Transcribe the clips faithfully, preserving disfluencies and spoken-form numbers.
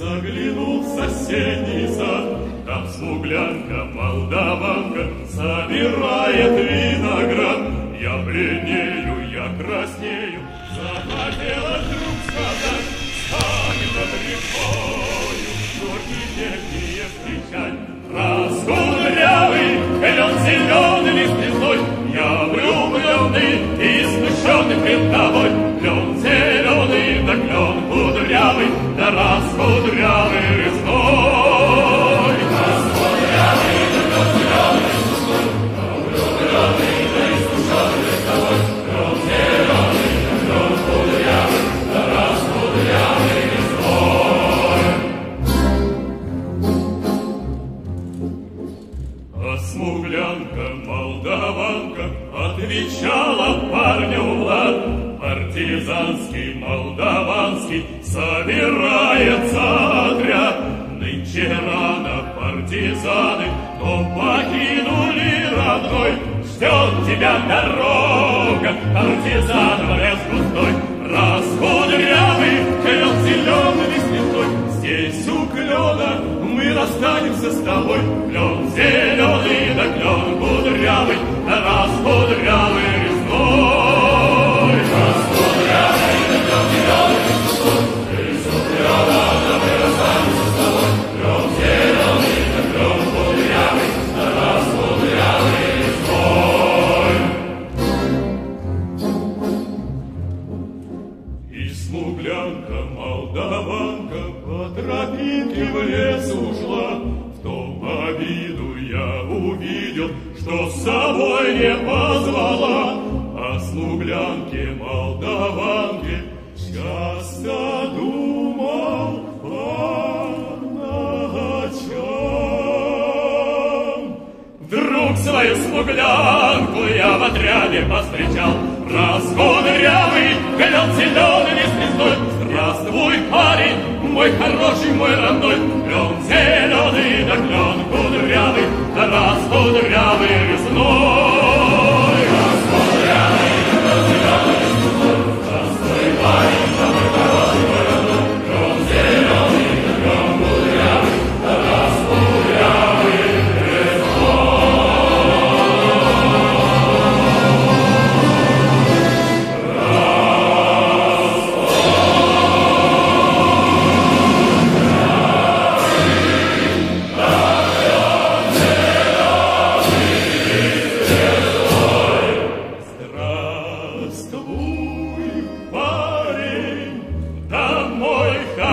заглянул в соседний сад. Там смуглянка, молдаванка собирает виноград. Я бледнею, я краснею, захотела вдруг сказать: стань над рекою, горький пекие встречать. Раскудрявый клен зеленый листвой, я влюбленный и смущенный пред тобой. Клен зеленый, да клен кудрявый, да раскудрявый весной. Раскудрявый, да клен зеленый листвой, я влюбленный, да и смущенный пред тобой. Клен зеленый, да клен кудрявый, да раскудрявый весной. А смуглянка, молдаванка отвечала парню Влад: партизанский, молдаванский собирается отряд. Нынче рано партизаны, но покинули родной. Ждет тебя дорога, партизан в лес густой. Раскудрявый клен зеленый листвой, здесь у клена мы расстанемся с тобой. Клен зеленый, да клен кудрявый, да раскудрявый весной. Раскудрявый, да клен зеленый листвой, здесь у клена мы расстанемся с тобой. Клен зеленый, да клен кудрявый, да раскудрявый весной. И смуглянка, молдаванка по тропинке в лес ушла. В том обиду я увидел, что с собой не позвала. О смуглянке, молдаванке часто думал по ночам. Вдруг свою смуглянку я в отряде повстречал. Раскудрявый клен зеленый листвой, здравствуй, парень, мой хороший, мой родной. Клен зеленый, да клен кудрявый, да раскудрявый весной. Раскудрявый, да клен зеленый листвой, здравствуй, парень, мой хороший, мой родной. Клен зеленый, да клен кудрявый, да раскудрявый весной.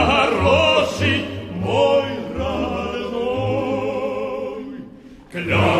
Moj rodnoj,